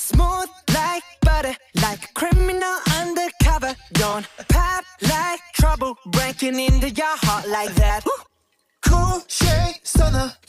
Smooth like butter, like a criminal undercover. Don't pop like trouble, breaking into your heart like that. Cool shade stunner,